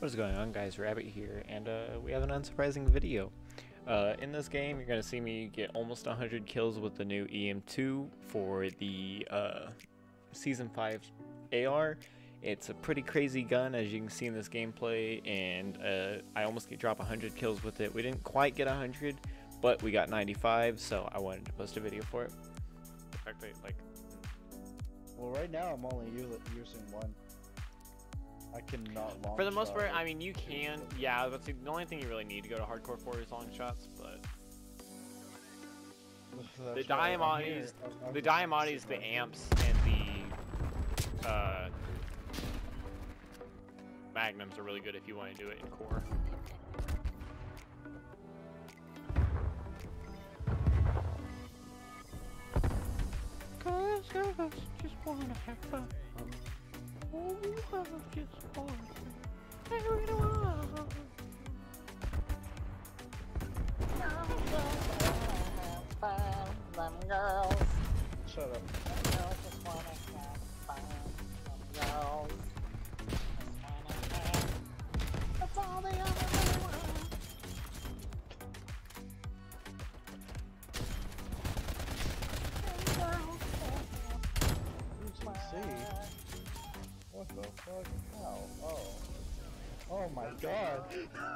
What's going on, guys? Rabbit here, and we have an unsurprising video. In this game, you're going to see me get almost 100 kills with the new EM2 for the Season 5 AR. It's a pretty crazy gun, as you can see in this gameplay, and I almost drop 100 kills with it. We didn't quite get 100, but we got 95, so I wanted to post a video for it. Actually, well, right now I'm only using one. I cannot long for the most shot part, it. I mean, you can, yeah, that's the only thing you really need to go to hardcore for is long shots, but the Diamattis, the amps, and the Magnums are really good if you want to do it in core. Cause girls just wanna have fun. Oh, I just wanna Them girls. Shut up. Them girls just wanna have fun. Them girls just wanna have. That's all they ever really want. Them girls just wanna See? have What the fuck? How? Oh my god.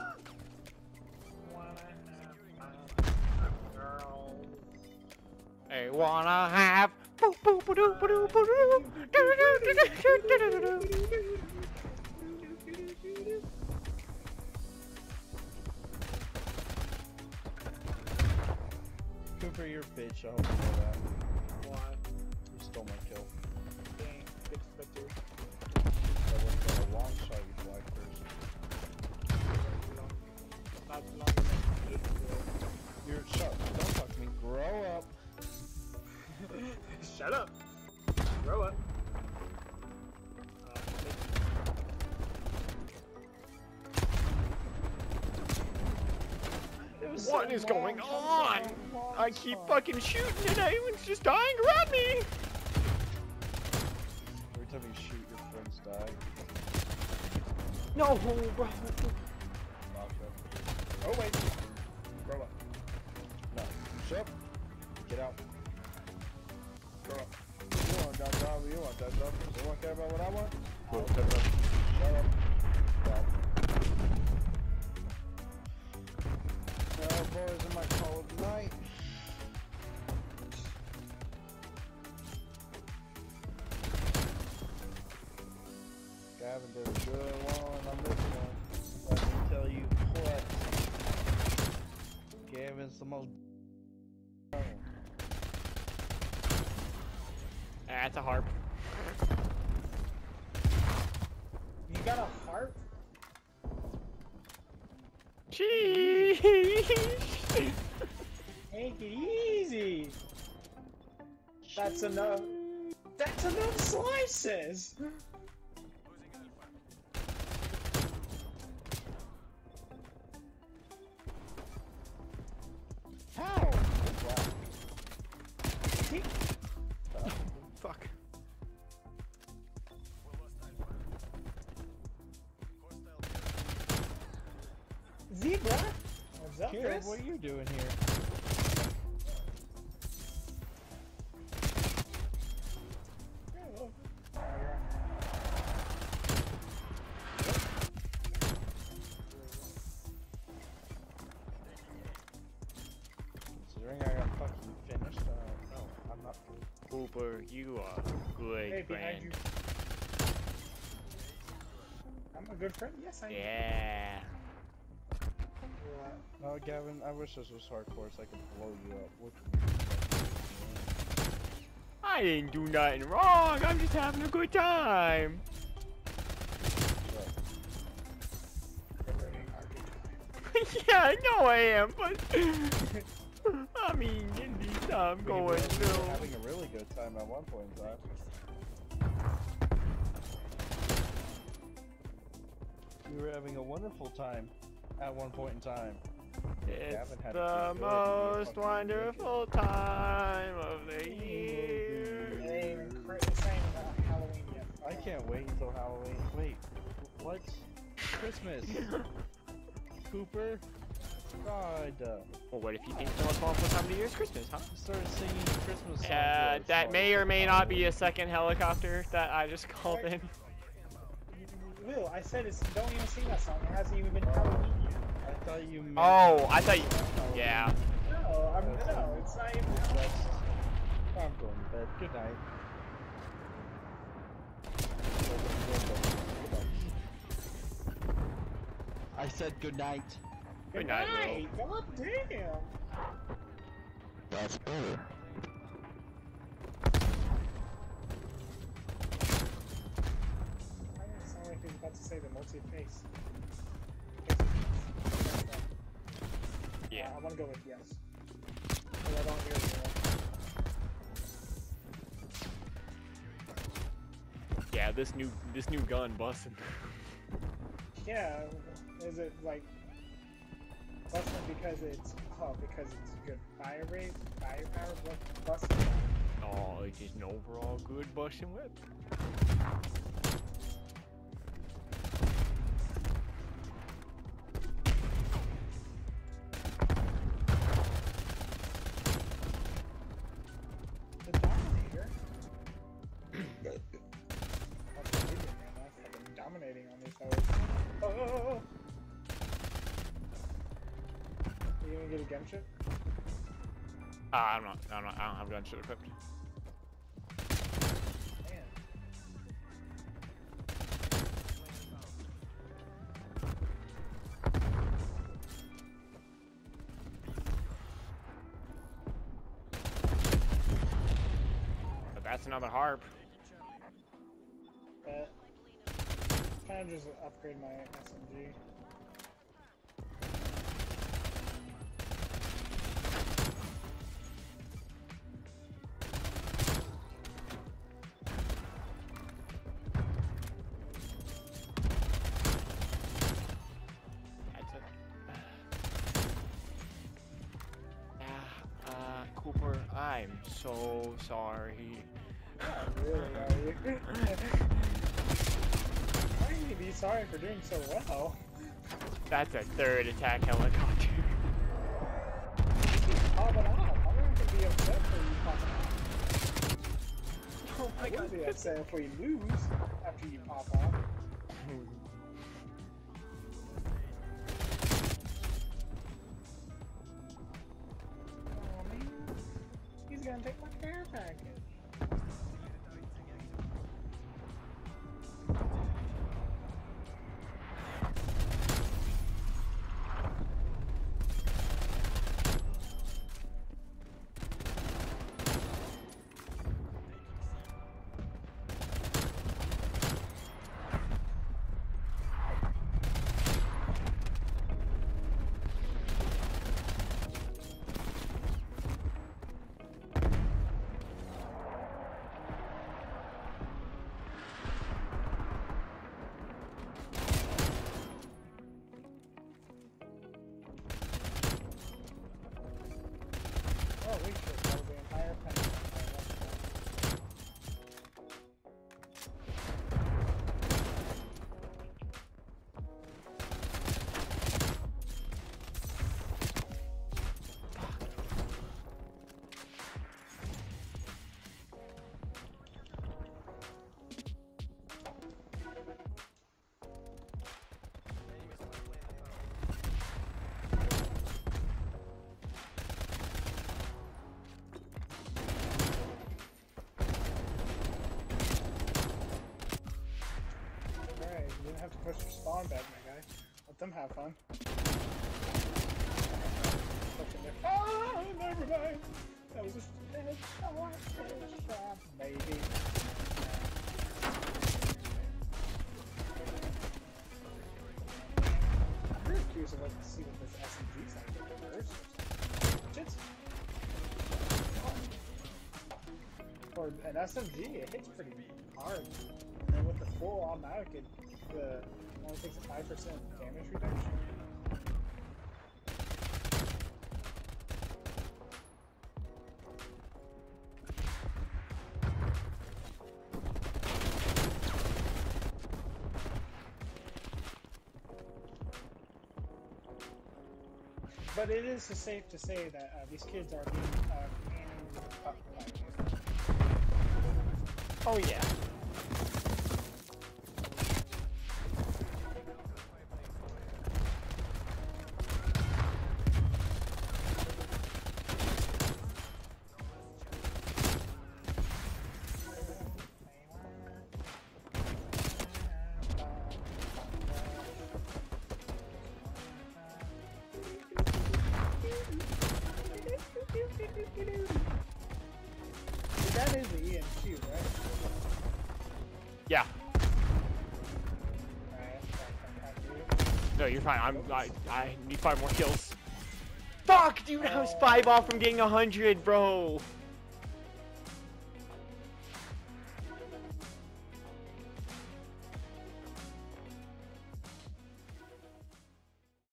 I wanna have boo boo boo doo boo doo boo doo doo doo doo doo doo doo doo. Cooper, you're a bitch. I hope you know that. Why? You stole my kill. Dang, good spectator. That would have been a long shot you fly first. Not too long ago. You're shut. Don't talk to me. Grow up. Shut up. Grow up. What is going on? I keep fucking shooting and everyone's just dying around me. Every time you shoot, your friends die. No, bro. Oh wait. Grow up. No. Shut up. Get out. Grow up. You want that job, you want that job. You want to care about what I want? Cool. Shut up. Shut up. Stop. Well, boys, I might call it night. Gavin did a good one on this one. Let me tell you what. Gavin's the most. That's a harp. You got a heart? Cheese. Take it easy. That's enough. That's enough slices. How? Fuck. Zebra? What's up, Kira, Chris? what are you doing here? Considering I got fucking finished, no, I'm not good. Cooper, you are good, Hey, behind friend. you. I'm a good friend. Yes, I am. Yeah. No, Gavin, I wish this was hardcore so I could blow you up. What I didn't do nothing wrong. I'm just having a good time. Yeah, I know I am, but I mean, in these I'm going we were through. having a really good time at one point in time. We were having a wonderful time at one point in time. It's Gavin had the to be good, most fucking wonderful time of the year. Hey, Chris is saying about Halloween yet. I can't wait until Halloween. Wait, what? Christmas. Cooper. God. Well, what if you think the most wonderful time of the year is Christmas, huh? Started singing Christmas songs. That may or may not be a second helicopter that I just called in. Will, I said it's don't even sing that song. It hasn't even been Halloween yet. I thought you meant. Oh, I thought you. Yeah. No, no, it's not even Halloween. I'm going to bed. Good night. I said good night. Good night, Will. God damn. That's better. I didn't sound like he was about to say the multi-face. Yeah. I want to go with yes. But I don't hear it anymore. Yeah, this new gun busting. Yeah, is it like busting because it's good firepower busting? Oh, it's just an overall good busting whip. The Dominator. That's what we did, man. That's fucking dominating on these fellas. Oh! You gonna get a gunship? I don't have gunshot equipped. Man. But that's another harp. But kind of just upgrade my SMG. That's it. Cooper, I'm so sorry. Not really, are you? Why would you be sorry for doing so well? That's a third attack helicopter. Pop it off. I'm not gonna be upset for you popping off. Oh I wouldn't be upset if we lose after you pop off. Oh man, he's gonna take my care package. Oh, we should probably entire penny. Alright, you didn't have to push your spawn back, my guy. Let them have fun. Oh, never mind. That was just a trap, maybe. I'm really curious about to see what this SMG's like in reverse. Shit. For an SMG, it hits pretty hard. And with the full automatic, it only takes a 5% damage reduction. But it is safe to say that these kids are being handed with a tough life. Oh yeah. That is the EMQ, right? Yeah. Alright, No, you're fine. I need 5 more kills. Fuck, dude, I was 5 off from getting 100, bro.